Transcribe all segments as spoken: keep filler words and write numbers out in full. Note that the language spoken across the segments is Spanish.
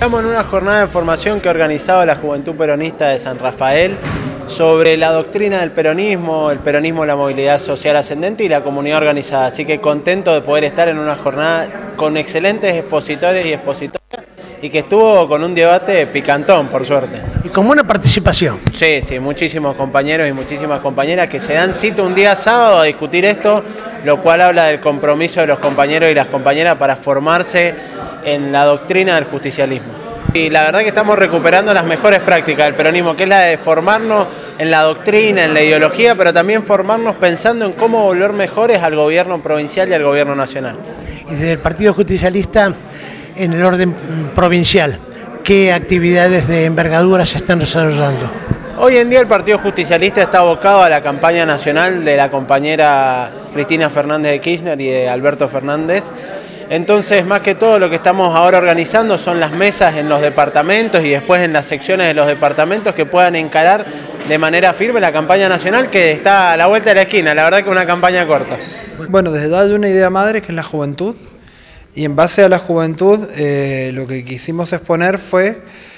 Estamos en una jornada de formación que ha organizado la Juventud Peronista de San Rafael sobre la doctrina del peronismo, el peronismo, la movilidad social ascendente y la comunidad organizada. Así que contento de poder estar en una jornada con excelentes expositores y expositoras y que estuvo con un debate picantón, por suerte. Y con buena participación. Sí, sí, muchísimos compañeros y muchísimas compañeras que se dan cita un día sábado a discutir esto, lo cual habla del compromiso de los compañeros y las compañeras para formarse en la doctrina del justicialismo. Y la verdad que estamos recuperando las mejores prácticas del peronismo, que es la de formarnos en la doctrina, en la ideología, pero también formarnos pensando en cómo volver mejores al gobierno provincial y al gobierno nacional. Y desde el Partido Justicialista, en el orden provincial, ¿qué actividades de envergadura se están desarrollando? Hoy en día el Partido Justicialista está abocado a la campaña nacional de la compañera Cristina Fernández de Kirchner y de Alberto Fernández. Entonces, más que todo, lo que estamos ahora organizando son las mesas en los departamentos y después en las secciones de los departamentos que puedan encarar de manera firme la campaña nacional, que está a la vuelta de la esquina. La verdad que una campaña corta. Bueno, desde ya hay una idea madre que es la juventud, y en base a la juventud eh, lo que quisimos exponer fue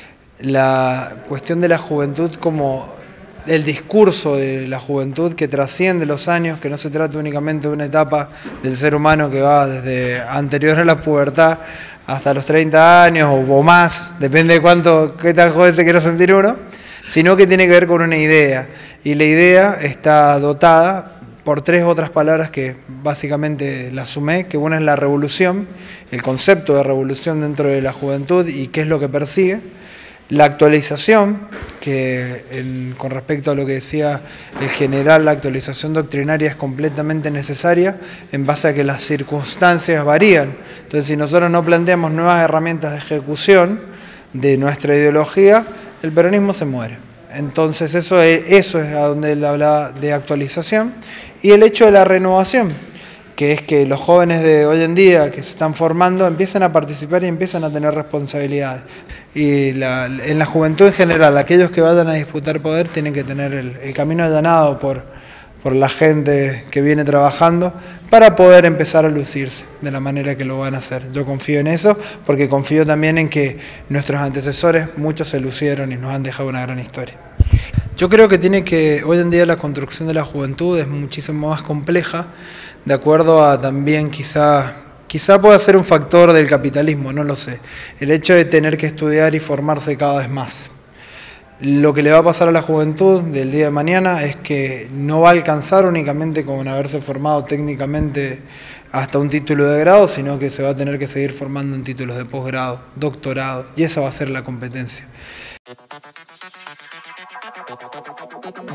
la cuestión de la juventud como el discurso de la juventud que trasciende los años, que no se trata únicamente de una etapa del ser humano que va desde anterior a la pubertad hasta los treinta años o, o más, depende de cuánto, qué tan joven se quiera sentir uno, sino que tiene que ver con una idea, y la idea está dotada por tres otras palabras que básicamente las sumé, que una es la revolución, el concepto de revolución dentro de la juventud y qué es lo que persigue, la actualización, que en, con respecto a lo que decía el general, la actualización doctrinaria es completamente necesaria en base a que las circunstancias varían. Entonces, si nosotros no planteamos nuevas herramientas de ejecución de nuestra ideología, el peronismo se muere. Entonces, eso es, eso es a donde él hablaba de actualización. Y el hecho de la renovación, que es que los jóvenes de hoy en día que se están formando empiezan a participar y empiezan a tener responsabilidades. Y la, en la juventud en general, aquellos que vayan a disputar poder tienen que tener el, el camino allanado por, por la gente que viene trabajando para poder empezar a lucirse de la manera que lo van a hacer. Yo confío en eso, porque confío también en que nuestros antecesores, muchos se lucieron y nos han dejado una gran historia. Yo creo que tiene que, hoy en día la construcción de la juventud es muchísimo más compleja, de acuerdo a también quizá, quizá pueda ser un factor del capitalismo, no lo sé. El hecho de tener que estudiar y formarse cada vez más. Lo que le va a pasar a la juventud del día de mañana es que no va a alcanzar únicamente con haberse formado técnicamente hasta un título de grado, sino que se va a tener que seguir formando en títulos de posgrado, doctorado, y esa va a ser la competencia.